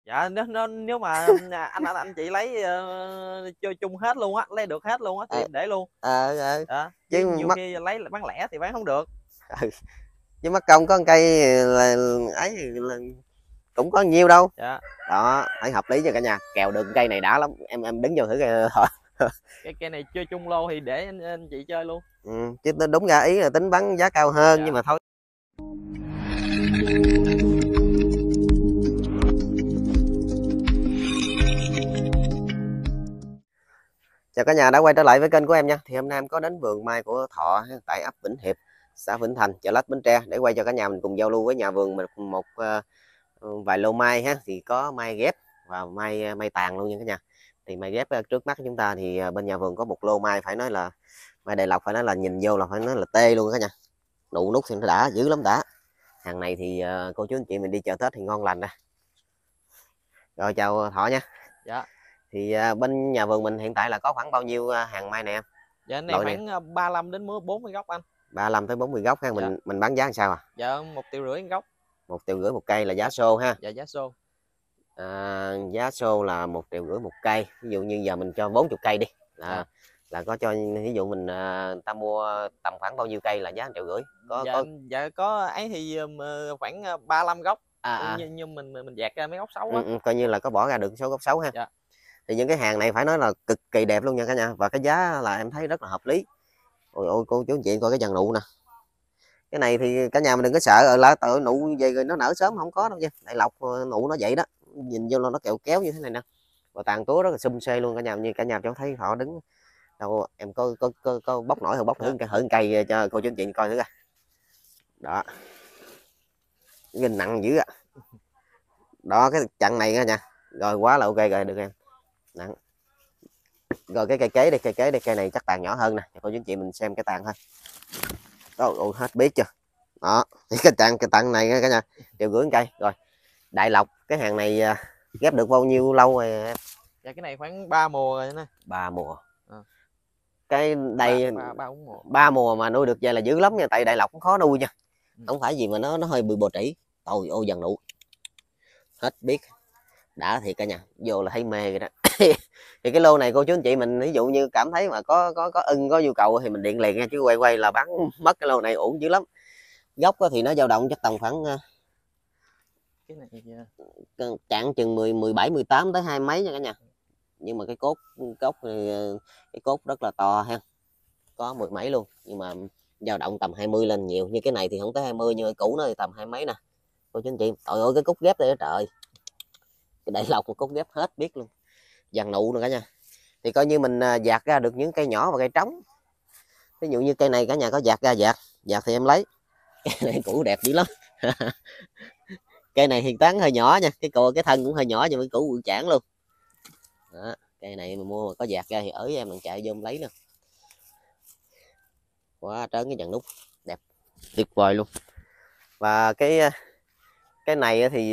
Dạ nếu mà anh chị lấy chơi chung hết luôn á, lấy được hết luôn á thì em để luôn. Đó, chứ Chứ nhiều mất khi lấy bán lẻ thì bán không được. chứ mất công có một cây là ấy là cũng có nhiêu đâu. Dạ. Đó phải hợp lý cho cả nhà, kèo được cây này đã lắm, em đứng vô thử cây thôi. Cái này chơi chung lô thì để anh chị chơi luôn. Chứ đúng ra ý là tính bắn giá cao hơn, Dạ. nhưng mà thôi. Chào cả nhà đã quay trở lại với kênh của em nha. Thì hôm nay em có đến vườn mai của Thọ tại ấp Vĩnh Hiệp, xã Vĩnh Thành, chợ Lách, Bến Tre để quay cho cả nhà mình cùng giao lưu với nhà vườn mình một vài lô mai ha. Thì có mai ghép và mai tàn luôn nha cả nhà. Thì mai ghép trước mắt chúng ta thì bên nhà vườn có một lô mai phải nói là mai Đại Lộc, phải nói là nhìn vô là phải nói là tê luôn cả nhà. Nụ nút thì nó đã dữ lắm đã. Hàng này thì cô chú anh chị mình đi chợ Tết thì ngon lành nè. Rồi chào Thọ nha. Dạ. Thì bên nhà vườn mình hiện tại là có khoảng bao nhiêu hàng mai này em? Dạ này Loại này khoảng 35 đến 40 gốc anh. 35 tới 40 gốc ha. Dạ. Mình bán giá làm sao à? Dạ 1,5 triệu gốc. 1,5 triệu một cây là giá Dạ. xô ha. Dạ giá xô. Giá xô là 1,5 triệu một cây. Ví dụ như giờ mình cho 40 cây đi Dạ. là có cho, ví dụ mình ta mua tầm khoảng bao nhiêu cây là giá 1,5 triệu? Dạ có ấy thì khoảng 35 gốc. À, Nhưng mình dạt ra mấy gốc xấu á. coi như là có bỏ ra được số gốc xấu ha. Dạ. Thì những cái hàng này phải nói là cực kỳ đẹp luôn nha cả nhà, và cái giá là em thấy rất là hợp lý. Ôi ôi cô chú anh chị coi cái dàn nụ nè. Cái này thì cả nhà mình đừng có sợ là tự nụ về rồi nó nở sớm, không có đâu nha. Đại Lộc nụ nó vậy đó, nhìn vô là nó kẹo kéo như thế này nè, và tàn túa rất là sum xê luôn cả nhà. Như cả nhà cháu thấy họ đứng đâu, em có bóc nổi không, bóc thử thử cây cho cô chú anh chị coi thử coi. Đó, nhìn nặng dữ á. Đó cái chặng này cả nhà, rồi quá là ok rồi, được em. Nặng. Rồi cái cây kế đây, cây này chắc tàn nhỏ hơn nè, cho cô chú anh chị mình xem cái tàn thôi. Đó, hết biết chưa. Đó thì cái tặng này cả nhà 1,5 triệu cây. Rồi Đại Lộc cái hàng này ghép được bao nhiêu lâu rồi em? Dạ cái này khoảng 3 mùa rồi nè. 3 mùa. Cái đây 3 mùa. 3 mùa mà nuôi được vậy là dữ lắm nha, tại Đại Lộc cũng khó nuôi nha. Không phải gì mà nó hơi bị bồ trĩ. Ôi ôi dần nụ hết biết, đã thiệt cả nhà, vô là thấy mê rồi đó. Thì cái lô này cô chú anh chị mình ví dụ như cảm thấy mà có ưng, có nhu cầu thì mình điện liền nha, chứ quay là bán mất cái lô này uổng dữ lắm. Gốc thì nó dao động chắc tầm khoảng Cái này chạng chừng 17 18 tới 20 mấy nha cả nhà. Nhưng mà cái cốt cái cốt rất là to ha, có 10 mấy luôn, nhưng mà dao động tầm 20 lên nhiều. Như cái này thì không tới 20, nhưng mà cũ nó thì tầm 20 mấy nè cô chú anh chị. Trời ơi cái cốt ghép đây đó trời, cái Đại Lộc một cốt ghép hết biết luôn, dàn nụ nữa cả nhà. Thì coi như mình dạt ra được những cây nhỏ và cây trống. Ví dụ như cây này cả nhà có dạt ra, dạt thì em lấy. Cái này cũ đẹp dữ lắm. Cây này hiện tán hơi nhỏ nha, cái thân cũng hơi nhỏ, nhưng mà cái củ bự chản luôn. Đó, cây này mà mua mà có dạt ra thì ở em mình chạy vô lấy nè. Quá trớn cái dàn nút đẹp tuyệt vời luôn. Và cái này thì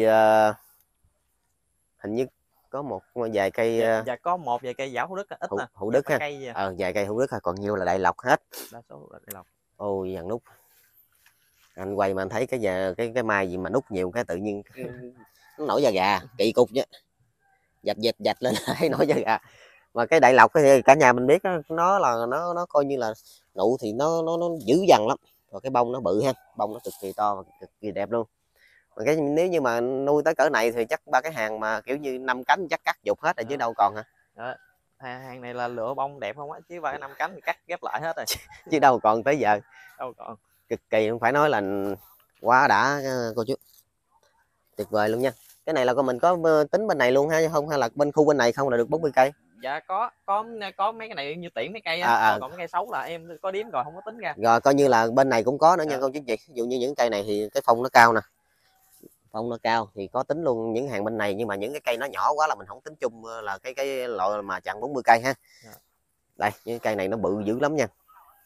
hình như có một vài cây. Dạ có một vài cây giảo Thủ Đức ít nè. Hữu Đức ha. Cây Vài cây Hữu Đức ha, còn nhiều là Đại Lộc hết. đa số là Đại Lộc. Ôi dàn nút anh quay mà anh thấy cái mai gì mà nút nhiều cái tự nhiên nó nổi da gà kỳ cục chứ, dạch lên thấy nổi da gà. Mà cái Đại Lộc thì cả nhà mình biết đó, nó là nó coi như là nụ thì nó dữ dằn lắm, rồi cái bông nó bự ha, bông nó cực kỳ to và cực kỳ đẹp luôn. Mà cái nếu như mà nuôi tới cỡ này thì chắc ba cái hàng mà kiểu như 5 cánh chắc cắt dục hết rồi chứ đâu còn hả. Đó. Hàng này là lựa bông đẹp không á, chứ ba cái 5 cánh thì cắt ghép lại hết rồi. Chứ đâu còn tới giờ. Đâu còn. Cực kỳ, không phải nói là quá đã cô chú, tuyệt vời luôn nha. Cái này là mình có tính bên này luôn ha không, hay là bên khu bên này không là được 40 cây? Dạ có mấy cái này như tiện mấy cây á. Còn mấy cây xấu là em có đếm rồi không có tính ra. Rồi coi như là bên này cũng có nữa nha cô chú chị. Ví dụ như những cây này thì cái phong nó cao nè, phong nó cao thì có tính luôn những hàng bên này, nhưng mà những cái cây nó nhỏ quá là mình không tính chung là cái loại mà chặn 40 cây ha. Đây những cây này nó bự dữ lắm nha,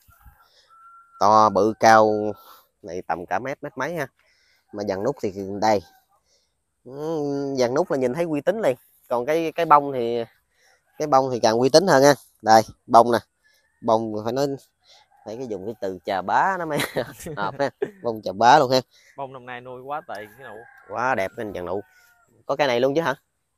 to bự cao này tầm cả mét mấy ha. Mà dàn nút thì đây, dàn nút là nhìn thấy uy tín liền. Còn cái bông thì càng uy tín hơn ha. Đây bông nè, bông phải nói phải dùng cái từ chà bá nó mới hợp ha. Bông chà bá luôn ha. Bông năm nay nuôi quá tệ cái nụ. Quá đẹp lên dàn nụ. Có cây này luôn chứ hả?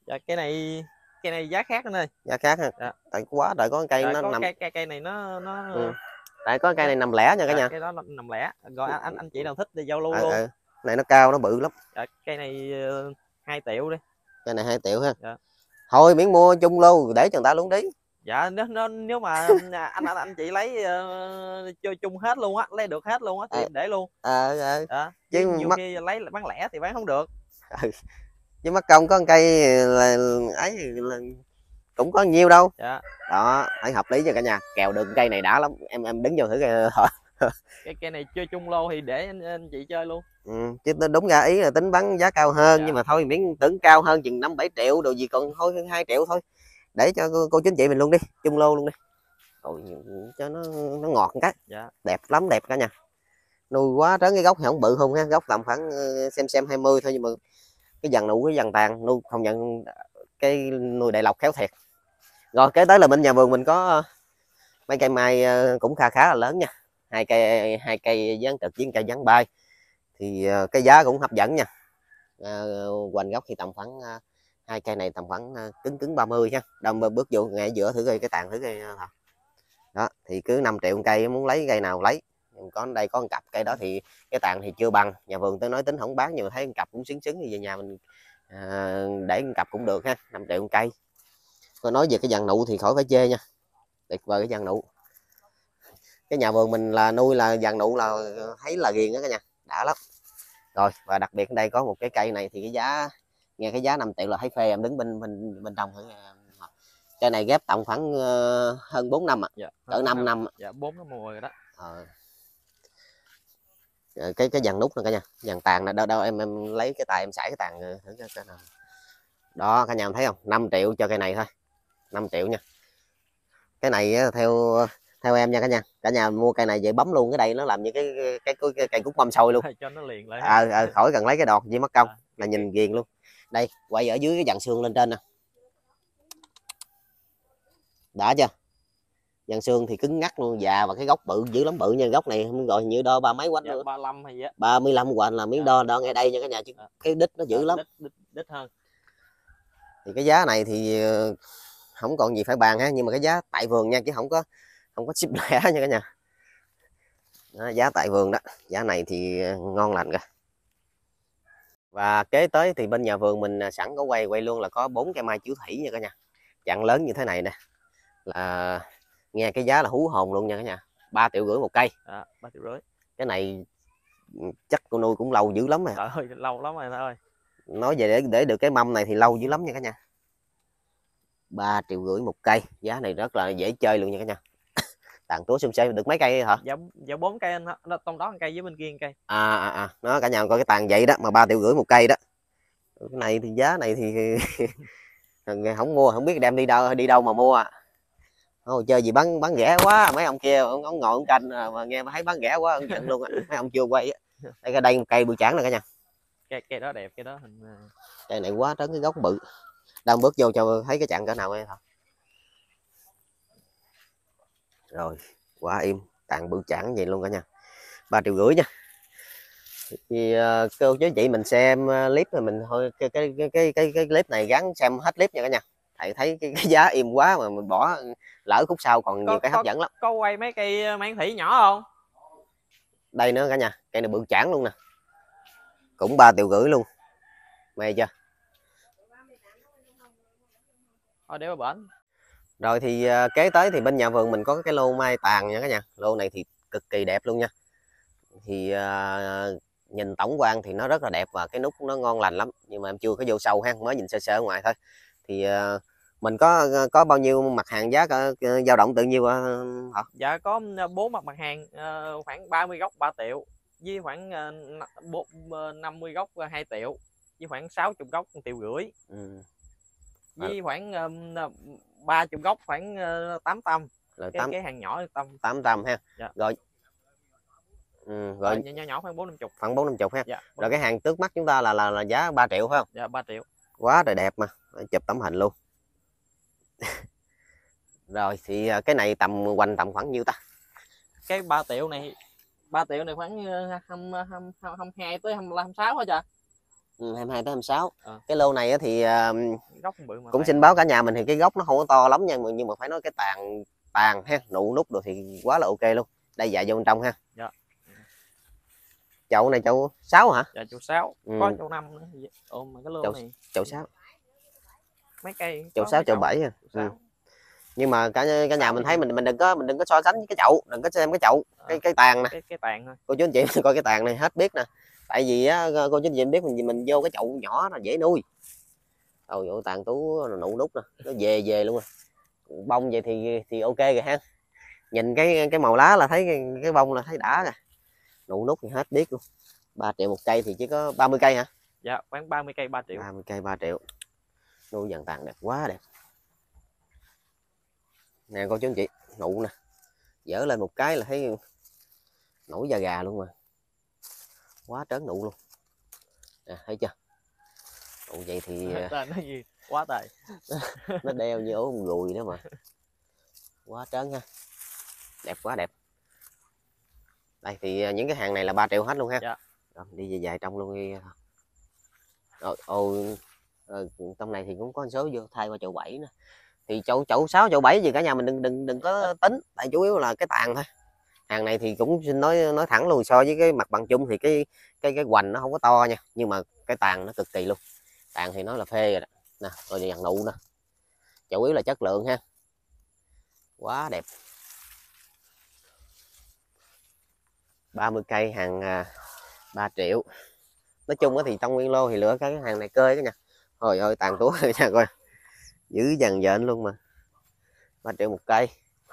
Dạ, cây này giá khác anh ơi. Giá khác ha. Dạ. Tại quá trời có cây Dạ, nó có nằm cây này nó tại có cây này nằm lẻ nha cả dạ, nhà. cái đó nằm lẻ. Rồi anh chị nào thích thì giao lưu luôn. Này nó cao nó bự lắm. Dạ, cây này 2 triệu đi. Cây này 2 triệu ha. Dạ. Thôi miếng mua chung lô để cho người ta luôn đi. Dạ, nếu mà anh chị lấy chơi chung hết luôn á, lấy được hết luôn á thì em để luôn. Dạ. Chứ nhiều khi lấy bán lẻ thì bán không được. Chứ mất công có cây là ấy là cũng có nhiều đâu. Dạ. Đó thấy hợp lý cho cả nhà, kèo được cây này đã lắm, em đứng vô thử Cây này chơi chung lô thì để anh chị chơi luôn. Chứ đúng ra ý là tính bắn giá cao hơn. Dạ. Nhưng mà thôi miếng tưởng cao hơn chừng 5-7 triệu đồ gì, còn thôi 2 triệu thôi để cho cô chú chị mình luôn đi, chung lô luôn đi. Rồi, cho nó ngọt một cái. Dạ. Đẹp lắm, đẹp cả nhà. Nuôi quá trớn, cái gốc thì không bự không ha, gốc tầm khoảng xem 20 thôi, nhưng mà cái dàn nụ cái dàn tàn nuôi không nhận cái nuôi đại lộc khéo thiệt. Rồi kế tới là bên nhà vườn mình có mấy cây mai cũng khá là lớn nha, hai cây dán trực với cây dán bay, thì cái giá cũng hấp dẫn nha. Hoành gốc thì tầm khoảng hai cây này tầm khoảng cứng 30 ha. Đâm bước vô ngay giữa thử cây cái tàn thử cây đó, thì cứ 5 triệu cây, muốn lấy cây nào lấy. Có đây có một cặp cây đó thì cái tàn thì chưa bằng, nhà vườn tôi nói tính không bán, nhưng mà thấy một cặp cũng xứng thì về nhà mình để một cặp cũng được ha. 5 triệu cây. Tôi nói về cái dàn nụ thì khỏi phải chê nha, tuyệt vời cái dàn nụ. Cái nhà vườn mình là nuôi là dàn nụ là thấy là ghiền đó cả nhà, đã lắm. Rồi và đặc biệt ở đây có một cái cây này thì cái giá, nghe cái giá 5 triệu là thấy phê. Em đứng bên trong thử. Cây này ghép tầm khoảng hơn 4 năm ạ. Dạ, cỡ 5 năm. Dạ, 4 năm mùa rồi đó. Cái dàn nút này cả nhà, dàn tàn này đâu em lấy cái tay em xải cái tàn thử cái nào. Đó cả nhà thấy không, 5 triệu cho cây này thôi, 5 triệu nha. Cái này theo em nha cả nhà mua cây này về bấm luôn cái đây, nó làm như cái cây cúc mâm xôi luôn, cho nó liền lại. khỏi cần lấy cái đọt gì mất công, là nhìn ghiền luôn. Đây quay ở dưới cái dàn xương lên trên nè, đã chưa? Dàn xương thì cứng ngắt luôn, già, và cái gốc bự dữ lắm, bự nha. Gốc này không gọi như đo 30 mấy quánh nữa. 35 hay gì á. 35 quánh là miếng đo ngay đây nha cả nhà, chứ cái đít nó dữ lắm. Đít hơn. Thì cái giá này thì không còn gì phải bàn ha, nhưng mà cái giá tại vườn nha, chứ không có ship lẻ nha cả nhà. Đó, giá tại vườn đó, giá này thì ngon lành kìa. Và kế tới thì bên nhà vườn mình sẵn có quay luôn là có 4 cây mai chiếu thủy nha cả nhà, chặng lớn như thế này nè, là nghe cái giá là hú hồn luôn nha cả nhà. 3,5 triệu một cây. 3,5 triệu. Cái này chắc cô nuôi cũng lâu dữ lắm rồi. Trời ơi, lâu lắm rồi thôi. Nói về để được cái mâm này thì lâu dữ lắm nha cả nhà. 3,5 triệu một cây, giá này rất là dễ chơi luôn nha cả nhà. Tàn túa xum xê được mấy cây hả? Dạ 4 cây anh, trong đó một cây với bên kia một cây. Nó cả nhà coi cái tàn vậy đó mà 3,5 triệu một cây đó. Cái này thì giá này thì không mua không biết đem đi đâu mà mua. Thôi chơi gì bán rẻ quá, mấy ông kia ông ngồi ông canh mà nghe mà thấy bán rẻ quá ông giận luôn á. Mấy ông chưa quay á. Đây một cây bự chảng này cả nhà. Cây đó đẹp, cây đó cây này quá trớn, cái gốc bự. Đang bước vô cho thấy cái chặng cỡ nào em hả? Rồi quá im, tàn bự chảng vậy luôn cả nhà. 3,5 triệu nha. Thì cô chú chị mình xem clip rồi mình thôi cái clip này gắn xem hết clip nha cả nhà. Thầy thấy cái giá im quá mà mình bỏ lỡ khúc sau còn nhiều cái hấp dẫn lắm. Có quay mấy cây mang thủy nhỏ không? Đây nữa cả nhà, cây này bự chảng luôn nè, cũng 3,5 triệu luôn, mê chưa? Thôi để vào bển. Rồi thì kế tới thì bên nhà vườn mình có cái lô mai tàn nha cả nhà. Lô này thì cực kỳ đẹp luôn nha. Thì nhìn tổng quan thì nó rất là đẹp và cái nút nó ngon lành lắm, nhưng mà em chưa có vô sâu ha, mới nhìn sơ sơ ở ngoài thôi. Thì mình có bao nhiêu mặt hàng giá dao động tự nhiêu hả? Dạ có 4 mặt hàng, khoảng 30 gốc 3 triệu, với khoảng 50 gốc 2 triệu, với khoảng 60 gốc 1,5 triệu. Với khoảng 30 gốc khoảng 800. Cái hàng nhỏ tầm 800 ha. Dạ. Rồi rồi nhỏ khoảng 450. Khoảng 450 ha. Dạ, rồi cái hàng trước mắt chúng ta là giá 3 triệu phải không? Dạ 3 triệu. Quá trời đẹp mà, chụp tấm hình luôn. Rồi thì cái này hoành tầm khoảng nhiêu ta? Cái 3 triệu này khoảng 22 tới 25 26 hả cha? 22 tới 26. Cái lô này thì gốc bự mà cũng xin báo cả nhà mình thì cái gốc nó không có to lắm nha, nhưng mà phải nói cái tàn ha, nụ nút rồi thì quá là ok luôn. Đây dạ vô bên trong ha. Dạ. Chậu này chậu 6 hả? Dạ chậu 6, có chậu 5 nữa. Ôm mà cái lô này. Chậu 6. Mấy cây Chậu 6 chậu 7 à. Nhưng mà cả nhà mình thấy mình đừng có so sánh với cái chậu, đừng có xem cái chậu, cái tàn nè. Cái tàn thôi. Cô chú anh chị coi cái tàn này hết biết nè. Tại vì á, cô chú anh chị biết mình vô cái chậu nhỏ là dễ nuôi. Ôi dồi, tàn tú nụ nút nè, nó về luôn rồi. Bông vậy thì ok rồi ha. Nhìn cái màu lá là thấy cái bông là thấy đã rồi. Nụ nút thì hết biết luôn. 3 triệu một cây thì chỉ có 30 cây hả? Dạ, khoảng 30 cây 3 triệu. 30 cây 3 triệu. Nuôi dàn tàn đẹp quá đẹp. Nè cô chú anh chị, nụ nè. Dỡ lên một cái là thấy nổi da gà luôn mà. Quá trớn nụ luôn. Nè, thấy chưa? Nụ vậy thì nó gì? Quá tệ. nó đeo như ổ gùi đó mà. Quá trớn ha. Đẹp quá đẹp. Đây thì những cái hàng này là 3 triệu hết luôn ha. Dạ. Rồi, đi về dài trong luôn đi. Rồi, trong này thì cũng có số vô thay qua chậu 7 nữa. Thì chậu 6 chậu 7 gì cả nhà mình đừng có tính, tại chủ yếu là cái tàn thôi. Hàng này thì cũng xin nói thẳng luôn, so với cái mặt bằng chung thì cái hoành nó không có to nha, nhưng mà cái tàn nó cực kỳ luôn. Tàn thì nói là phê rồi đó. Nè, rồi dàn nụ nè. Chủ yếu là chất lượng ha. Quá đẹp. 30 cây hàng 3 triệu. Nói chung thì trong nguyên lô thì lựa cái hàng này cơi cái nha. Trời ơi tàn túa nha coi. Dữ dằn dện luôn mà. 3 triệu một cây.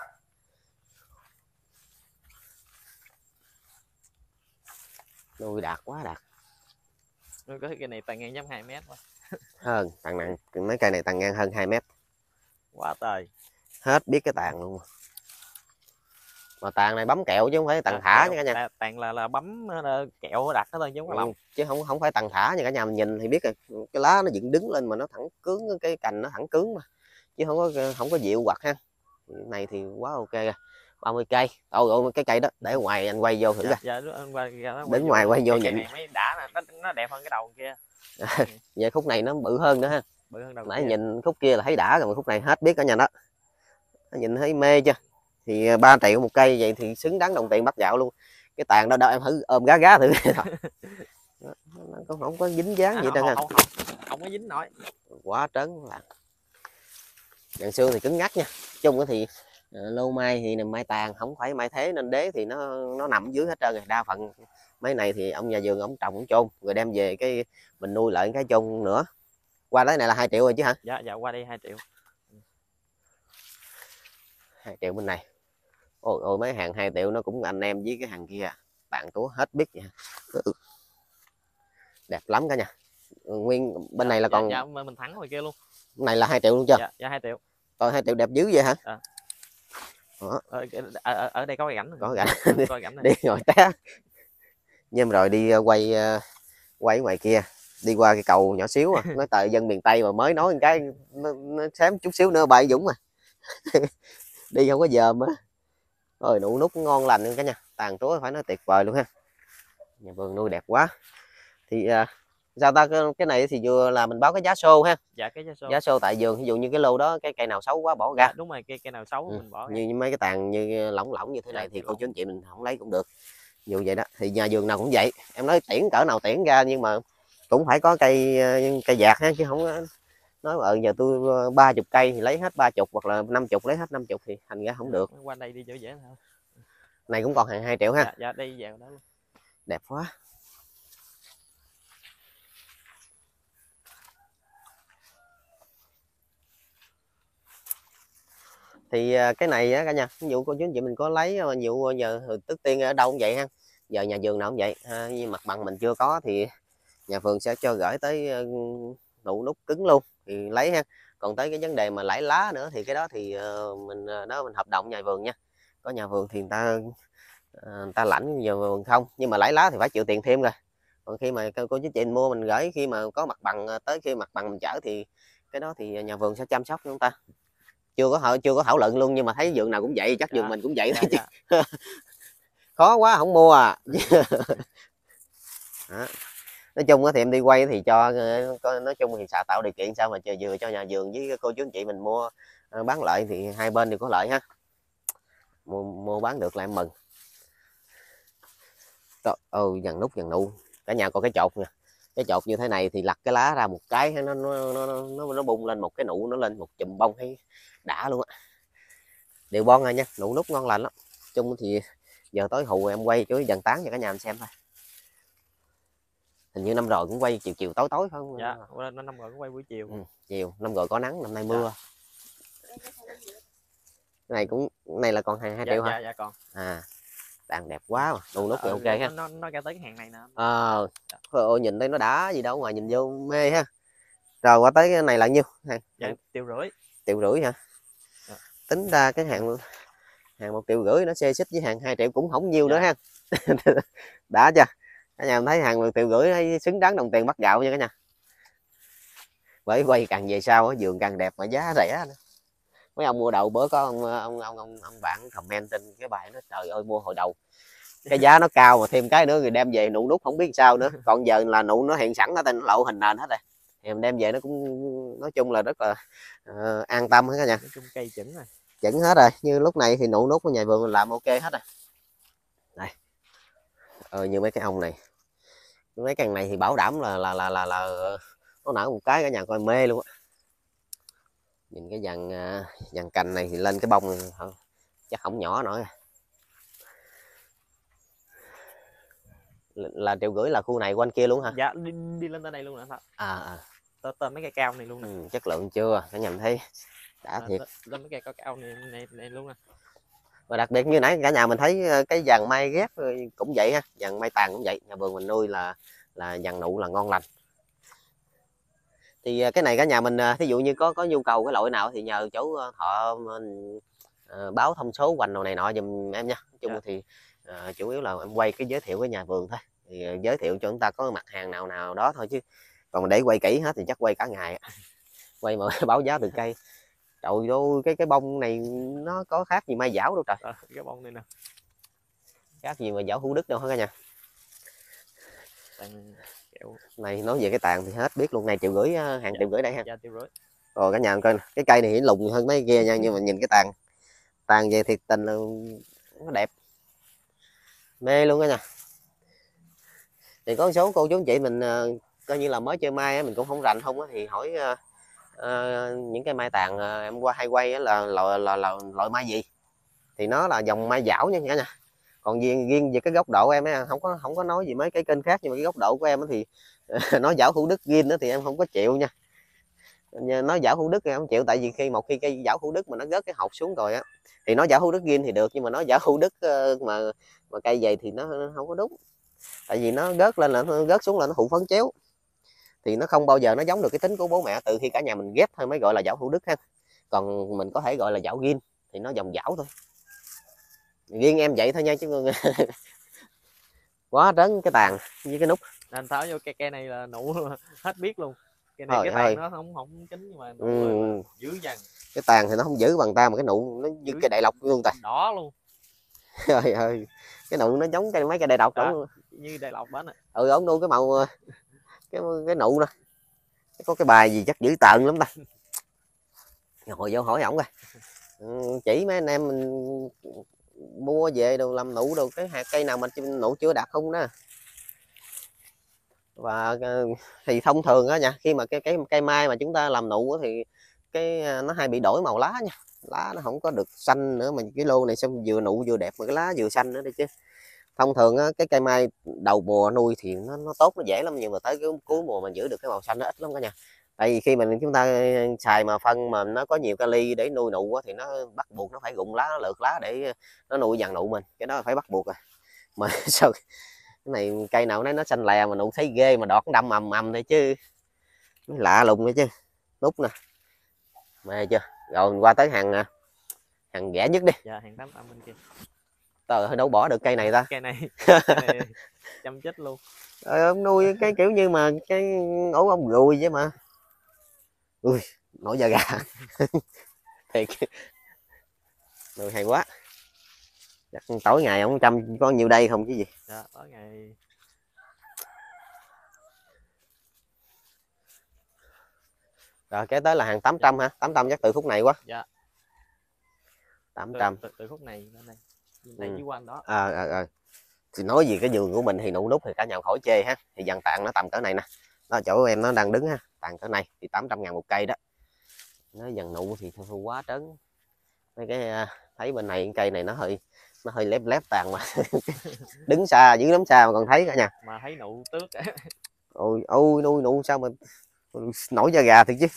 Nuôi đạt quá đạt. Cái này tàn ngang 2 mét mà. Hơn, tàn nặng mấy cây này tàn ngang hơn 2 mét. Quá tời. Hết biết cái tàn luôn. Mà tàn này bấm kẹo chứ không phải tàn thả nha cả nhà. Tàn là bấm kẹo đặt nó thôi chứ không có lòng. Chứ không phải tàn thả nha cả nhà, mình nhìn thì biết rồi. Cái lá nó dựng đứng lên mà nó thẳng cứng, cái cành nó thẳng cứng mà. Chứ không có dịu quặt ha. Này thì quá ok rồi. 30 cây. Ôi cái cây đó để ngoài anh quay vô thử coi. Dạ, Đến ngoài quay vô nhìn. Mới đã nó đẹp hơn cái đầu kia. Vậy khúc này nó bự hơn nữa ha. Bự hơn đầu nãy kia. nhìn khúc kia là thấy đã rồi, mà khúc này hết biết cả nhà đó. Nhìn thấy mê chưa. Thì 3 triệu một cây vậy thì xứng đáng đồng tiền bắt gạo luôn. Cái tàn đó em thử ôm gá thử. Nó không có dính dáng gì đâu ha. Không có dính nổi. Quá trớn là. Đằng xương thì cứng ngắc nha. Chung thì lô mai thì mai tàn, không phải mai thế nên đế thì nó nằm dưới hết trơn rồi. Đa phần mấy này thì ông nhà vườn ông trồng ông chôn rồi đem về cái mình nuôi lại cái chôn nữa. Qua đấy này là 2 triệu rồi chứ hả? Dạ qua đây 2 triệu. 2 triệu bên này. Ôi mấy hàng 2 triệu nó cũng anh em với cái hàng kia bạn túa hết biết vậy. Đẹp lắm cả nhà. Nguyên bên này là còn mình thắng ngoài kia luôn. Này là 2 triệu luôn chưa? Dạ 2 triệu. Còn 2 triệu đẹp dữ vậy hả? Ở đây có cái rãnh. Có rãnh. Này. Đi ngồi té. Nhưng rồi đi quay ngoài kia, đi qua cái cầu nhỏ xíu à. Nói tại dân miền Tây mà mới nói một cái nó xém chút xíu nữa bay Dũng à. Đi không có dòm á. Rồi nụ nút ngon lành luôn cả nhà. Tàn túa phải nói tuyệt vời luôn ha. Nhà vườn nuôi đẹp quá. Thì sao ta, cái này thì vừa là mình báo cái giá xô ha. Dạ cái giá xô. Giá xô tại vườn, ví dụ như cái lô đó cái cây nào xấu quá bỏ ra. Dạ, đúng rồi, cây nào xấu mình bỏ ra. Như mấy cái tàn như lỏng như thế này thì cô chú anh chị mình không lấy cũng được. Dù vậy đó thì nhà vườn nào cũng vậy. Em nói tiễn cỡ nào tiễn ra, nhưng mà cũng phải có cây dạt ha, chứ không nói giờ tôi 30 cây thì lấy hết 30, hoặc là 50 lấy hết 50 thì thành ra không được. Qua đây đi chỗ dễ thôi. Này cũng còn hàng 2 triệu ha. Dạ đi vào đó luôn. Đẹp quá. Thì cái này á cả nhà, ví dụ cô chú anh chị mình có lấy nhiều giờ tức tiên ở đâu cũng vậy ha. Giờ nhà vườn nào cũng vậy ha, nhưng mặt bằng mình chưa có thì nhà vườn sẽ cho gửi tới nụ nút cứng luôn thì lấy ha. Còn tới cái vấn đề mà lãi lá nữa thì cái đó thì mình hợp đồng nhà vườn nha. Có nhà vườn thì người ta lãnh nhà vườn không, nhưng mà lãi lá thì phải chịu tiền thêm rồi. Còn khi mà cô chú chị mua mình gửi, khi mà có mặt bằng, tới khi mặt bằng mình chở thì cái đó thì nhà vườn sẽ chăm sóc cho chúng ta. Chưa có thảo luận luôn, nhưng mà thấy vườn nào cũng vậy, chắc vườn mình cũng vậy thôi chứ. Khó quá không mua à. Đó. Nói chung thì em đi quay thì cho nói chung thì xạ tạo điều kiện sao mà vừa cho nhà vườn với cô chú anh chị mình mua bán lợi thì hai bên đều có lợi ha. Mua bán được là em mừng. Dàn nút dàn nụ cả nhà có cái chột nè, cái chột như thế này thì lặt cái lá ra một cái nó bung lên một cái nụ, nó lên một chùm bông hay đã luôn á. Đều bon rồi nha, nụ nút ngon lành lắm. Chung thì giờ tối hù em quay chú dàn tán cho cả nhà em xem thôi. Hình như năm rồi cũng quay chiều chiều tối tối phải không? Dạ, năm rồi cũng quay buổi chiều. Chiều, năm rồi có nắng, năm nay mưa. Cái này là còn hàng 2 triệu hả? Dạ còn. Đàn đẹp quá mà. Nụ nút thì ok ha. Nó ra tới cái hàng này nè. Ôi nhìn đây nó đã gì đâu, ngoài nhìn vô mê ha. Rồi qua tới cái này là nhiêu? Dạ, 1,5 triệu. 1,5 triệu hả? Tính ra cái hàng 1,5 triệu nó xê xích với hàng 2 triệu cũng không nhiều nữa ha. Đã chưa? Cả nhà em thấy hàng 1,5 triệu thấy xứng đáng đồng tiền bắt gạo nha cả nhà. Bởi quay càng về sau vườn càng đẹp mà giá rẻ nữa. Mấy ông mua đậu bữa có ông bạn comment trên cái bài nó trời ơi mua hồi đầu cái giá nó cao mà thêm cái nữa người đem về nụ nút không biết sao nữa, còn giờ là nụ nó hiện sẵn nó tên lộ hình nền hết rồi thì em đem về nó cũng nói chung là rất là an tâm hết cả nhà. Nói chung cây chuẩn rồi, chuẩn hết rồi. Như lúc này thì nụ nút của nhà vườn làm ok hết rồi đây. Như mấy cái ông này, mấy căn này thì bảo đảm là nó nở một cái cả nhà coi mê luôn á. Nhìn cái dàn cành này thì lên cái bông này, chắc không nhỏ nổi. Là 1,5 triệu là khu này quanh kia luôn hả? Dạ đi lên tới đây luôn hả? Tới mấy cây cao này luôn nè. Chất lượng chưa cả nhà thấy đã thiệt. Lên mấy cây cao này luôn nè. Và đặc biệt như nãy cả nhà mình thấy cái dàn mai ghép cũng vậy ha, dàn mai tàn cũng vậy, nhà vườn mình nuôi là dàn nụ là ngon lành. Thì cái này cả nhà mình thí dụ như có nhu cầu cái loại nào thì nhờ chỗ họ báo thông số hoành đồ này nọ giùm em nha. Nói chung thì chủ yếu là em quay cái giới thiệu cái nhà vườn thôi, thì giới thiệu cho chúng ta có mặt hàng nào đó thôi, chứ còn để quay kỹ hết thì chắc quay cả ngày quay mà báo giá từ cây. Trời ơi cái bông này nó có khác gì mai dảo đâu trời. Cái bông này nè Khác gì mà dảo Hữu Đức đâu hả cả nhà. Này nói về cái tàn thì hết biết luôn, này 1,5 triệu, hàng 1,5 triệu đây ha. Dạ 1,5 triệu. Rồi cả nhà coi cái cây này lùng hơn mấy kia nha, nhưng mà nhìn cái tàn về thiệt tình là nó đẹp mê luôn cả nhà. Thì có một số cô chú anh chị mình coi như là mới chơi mai mình cũng không rành không thì hỏi những cái mai tàn em hay quay là loại mai gì, thì nó là dòng mai dảo nha cả nhà. Còn riêng về cái góc độ em không có nói gì mấy cái kênh khác, nhưng mà cái góc độ của em thì nói dảo Hữu Đức gin đó thì em không có chịu nha. Nói dảo Hữu Đức thì em không chịu, tại vì một khi cây dảo Hữu Đức mà nó rớt cái hột xuống rồi á thì nói dảo Hữu Đức gin thì được, nhưng mà nói dảo Hữu Đức mà cây vậy thì nó không có đúng. Tại vì nó rớt lên là nó rớt xuống là nó hụ phấn chéo, thì nó không bao giờ nó giống được cái tính của bố mẹ, từ khi cả nhà mình ghép thôi mới gọi là dảo Hữu Đức ha. Còn mình có thể gọi là dảo gin thì nó dòng dảo thôi, riêng em vậy thôi nha chứ quá trớn cái tàn với cái nút. Anh tháo vô cây này là nụ hết biết luôn. Cây này cái tàn nó không kín nhưng mà nụ dữ dằn. Cái tàn thì nó không giữ bằng ta mà cái nụ nó như cây đại lộc luôn ta. Đỏ luôn. Trời ơi, cái nụ nó giống mấy cây đại lộc đó, như đại lộc đó nè. Ông nuôi cái màu cái nụ nè. Có cái bài gì chắc dữ tợn lắm ta. Hồi vô hỏi ổng coi. Chỉ mấy anh em mình mua về đồ làm nụ đồ, cái hạt cây nào mà nụ chưa đạt không đó. Và thì thông thường á nha, khi mà cái cây mai mà chúng ta làm nụ thì nó hay bị đổi màu lá nha, lá nó không có được xanh nữa, mà cái lô này xong vừa nụ vừa đẹp mà cái lá vừa xanh nữa đi chứ. Thông thường á, cái cây mai đầu mùa nuôi thì nó tốt, nó dễ lắm, nhưng mà tới cái cuối mùa mình giữ được cái màu xanh nó ít lắm cả nhà. Tại vì khi chúng ta xài mà phân mà nó có nhiều kali để nuôi nụ thì nó bắt buộc nó phải rụng lá, nó lượt lá để nó nuôi dàn nụ mình, cái đó là phải bắt buộc rồi. Mà sao cái này cây nào nó xanh lè mà nụ thấy ghê mà đọt đâm ầm thôi chứ, lạ lùng đấy chứ. Nút nè, mê chưa. Rồi qua tới hàng rẻ nhất đi. Dạ, hàng 800 bên kia. Trời, đâu bỏ được cây này ta. Cây này chăm chết luôn. Ông nuôi cái kiểu như mà cái ổ ông ruồi vậy mà. Ui, nổi da gà. Thiệt. Nuôi hay quá. Chắc tối ngày ông chăm có nhiều đây không chứ gì. Dạ, tối ngày Rồi kế tới là hàng 800 hả? 800 chắc từ khúc này quá. Dạ. 800. Từ khúc này lên đây. Đây dưới quanh đó. Thì nói gì cái vườn của mình thì nụ nút thì cả nhà khỏi chê ha. Thì dàn tàn nó tầm cỡ này nè. Đó chỗ em nó đang đứng ha, tàn cỡ này thì 800.000 một cây đó. Nó dàn nụ thì thôi quá trớn. Mấy cái thấy bên này cây này nó hơi lép lép tàn mà. Đứng xa dưới lắm xa mà còn thấy cả nhà. Mà thấy nụ tước. Ôi nuôi nụ sao mà nổi da gà thiệt chứ.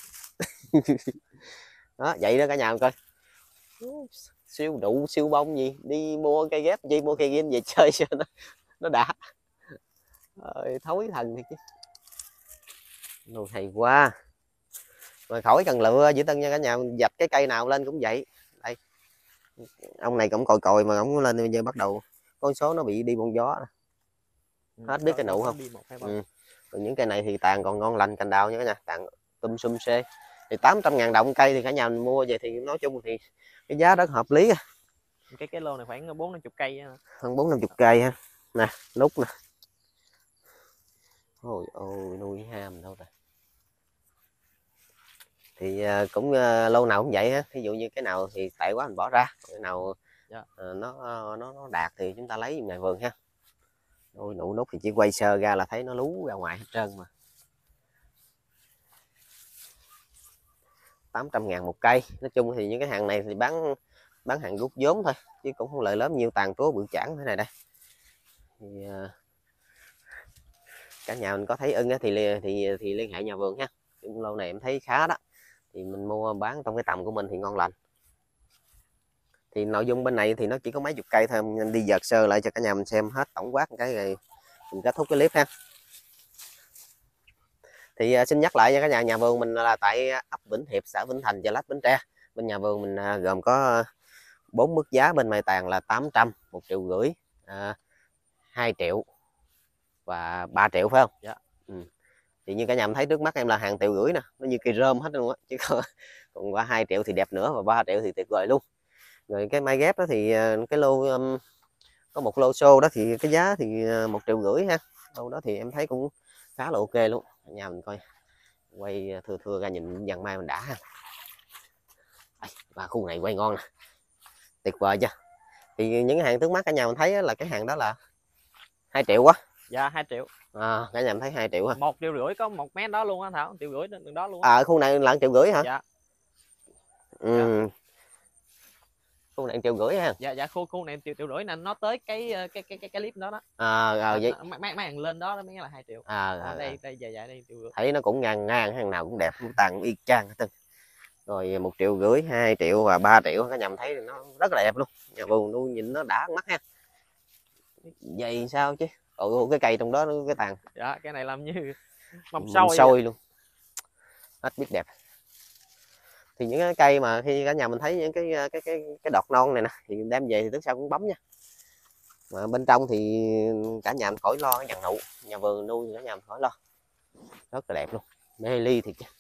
Đó vậy đó cả nhà coi. Siêu nụ siêu bông gì, đi mua cây ghép gì, mua cây game về chơi cho nó đã. Thối thần thiệt chứ. Nụ hay quá. Rồi khỏi cần lựa Vĩ Tân nha cả nhà, dạch cái cây nào lên cũng vậy. Đây. Ông này cũng còi còi mà ông lên bây giờ bắt đầu con số nó bị đi buông gió. Hết biết cái nụ không? Còn những cây này thì tàn còn ngon lành cành đào nha cả nhà, tàn sum xê. Thì 800.000 đồng cây thì cả nhà mình mua về thì nói chung thì cái giá rất hợp lý. Cái lô này khoảng 4-50 cây ha. Hơn 4-50 cây ha. Nè, nút nè. Ôi ôi nuôi ham đâu rồi. Thì cũng lâu nào cũng vậy á, ví dụ như cái nào thì tệ quá mình bỏ ra, cái nào nó đạt thì chúng ta lấy ngoài vườn ha. Ôi nụ nút thì chỉ quay sơ ra là thấy nó lú ra ngoài hết trơn mà. 800.000 một cây. Nói chung thì những cái hàng này thì bán hàng rút vốn thôi chứ cũng không lợi lớn nhiều, tàn túa bự chảng thế này đây. Thì cả nhà mình có thấy ưng thì liên hệ nhà vườn ha. Lô này em thấy khá đó, thì mình mua bán trong cái tầm của mình thì ngon lành. Thì nội dung bên này thì nó chỉ có mấy chục cây thôi, nên đi dợt sơ lại cho cả nhà mình xem hết tổng quát cái rồi mình kết thúc cái clip ha. Thì xin nhắc lại nha cả nhà, nhà vườn mình là tại ấp Vĩnh Hiệp, xã Vĩnh Thành, Chợ Lách, Bến Tre. Bên nhà vườn mình gồm có 4 mức giá, bên mày tàn là 800, 1,5 triệu, 2 triệu và 3 triệu phải không? Dạ. Thì như cả nhà mình thấy trước mắt em là hàng 1,5 triệu nè, nó như cây rơm hết luôn á, chứ còn qua 2 triệu thì đẹp nữa, và 3 triệu thì tuyệt vời luôn. Rồi cái mai ghép đó thì cái lô có một lô xô đó thì cái giá thì 1,5 triệu ha. Lô đó thì em thấy cũng khá là ok luôn. Nhà mình coi quay thưa ra nhìn dàn mai mình đã ha. Và khu này quay ngon nè, tuyệt vời chưa. Thì những cái hàng trước mắt cả nhà mình thấy là cái hàng đó là 2 triệu quá. Dạ 2 triệu. Cả nhà mình thấy 2 triệu ha. 1,5 triệu có một mét đó luôn á Thảo, 1,5 triệu đường đó luôn. Khu này là 1,5 triệu hả? Dạ. Dạ. Khu này 1,5 triệu ha. Dạ khu này 1,5 triệu nè, nó tới cái clip đó đó. Vậy mấy hàng lên đó mới là 2 triệu. Đây dài đây 1,5 triệu. Thấy nó cũng ngang hàng nào cũng đẹp, cũng tàn y chang hết. Rồi 1,5 triệu, 2 triệu và 3 triệu cả nhà mình thấy nó rất là đẹp luôn. Nhà vườn nuôi nhìn nó đã mắt ha. Vậy sao chứ. Cái cây trong đó cái tàn. Dạ cái này làm như mầm xôi luôn. Hết biết đẹp. Thì những cái cây mà khi cả nhà mình thấy những cái đọt non này nè thì đem về thì tức sao cũng bấm nha. Mà bên trong thì cả nhà mình khỏi lo cái dàn nụ, nhà vườn nuôi thì cả nhà mình khỏi lo. Rất là đẹp luôn, mê ly thiệt chứ.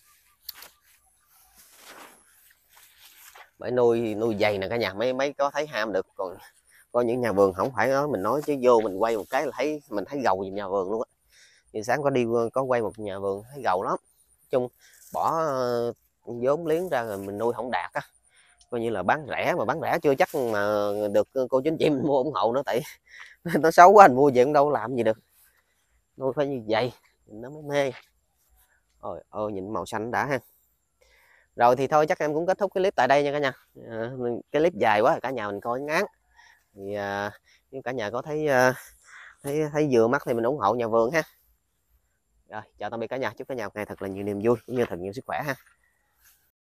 Bởi nuôi dày nè cả nhà mấy có thấy ham được, còn có những nhà vườn không phải đó mình nói chứ vô mình quay một cái là mình thấy gầu nhà vườn luôn á. Như sáng có quay một nhà vườn thấy gầu lắm. Chung bỏ vốn liếng ra rồi mình nuôi không đạt á, coi như là bán rẻ, mà bán rẻ chưa chắc mà được cô chú anh chị mình mua ủng hộ nữa, tại nó xấu quá anh mua về cũng đâu làm gì được. Nuôi phải như vậy nó mới mê. Ôi nhìn màu xanh đã ha. Rồi thì thôi chắc em cũng kết thúc cái clip tại đây nha cả nhà. Cái clip dài quá cả nhà mình coi ngán. Thì nếu cả nhà có thấy vừa mắt thì mình ủng hộ nhà vườn ha. Rồi chào tạm biệt cả nhà, chúc cả nhà một ngày thật là nhiều niềm vui cũng như thật nhiều sức khỏe ha.